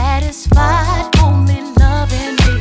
satisfied only loving me.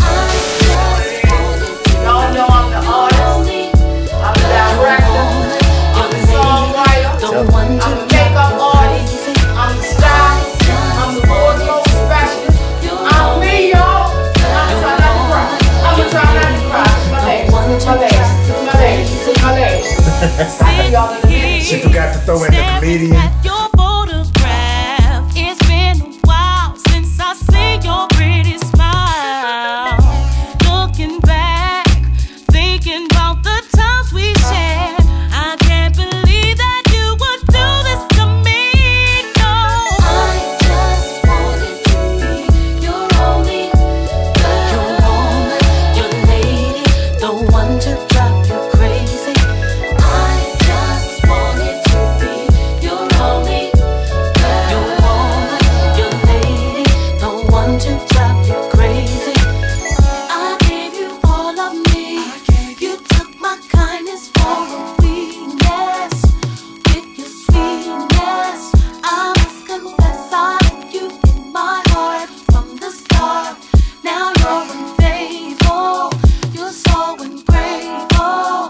Y'all know I'm the artist, I'm the director, I'm the songwriter, I'm the makeup artist, I'm the stylist, I'm the wardrobe specialist. I'm me, y'all. I'ma try not to cry. I'ma try not to cry. It's my legs. It's my legs. It's my legs. I see y'all in a minute. She forgot to throw in the comedian. Your photograph. It's been a while since I seen your pretty smile. Looking back, thinking about the times we shared. I can't believe that you would do this to me. No, I just wanted to be your only girl, your woman, your lady, the one to drive you crazy. I just wanted to be your only girl, your woman, your lady, the one to drive you crazy. I gave you all of me. You took my kindness for a weakness. With your sweetness, I must confess I let you in my heart from the start. Now you're unfaithful. You're so ungrateful.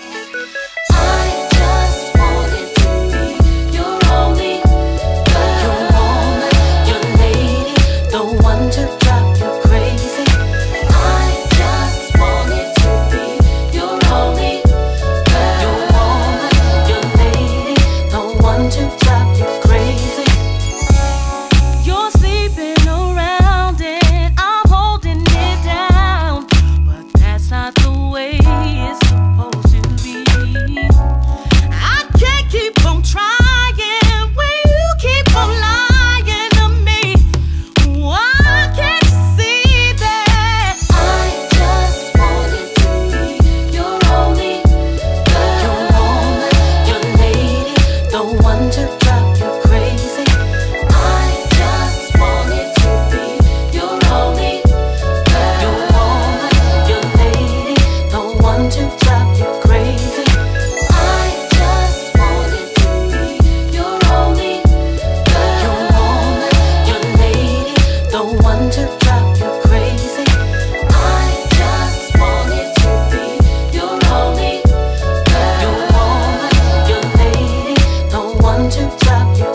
I just wanted to be your only girl, your woman, your lady, the one to drive you crazy. I just wanted to be your only girl, your woman, your lady, the one to drive you crazy. You're sleeping around it, I'm holding it down, but that's not the way it's supposed to be. I can't keep on trying when you keep on lying to me. Why can't you see that? I just wanted to be your only girl, your woman, your lady, the one to drive you crazy. I just wanted to be your only girl, your woman, your lady, the one to drive you crazy. I just wanted to be your only girl, your woman, your lady, the one to drive you crazy. I just wanted to be your only girl, your woman, your lady, the one to drive you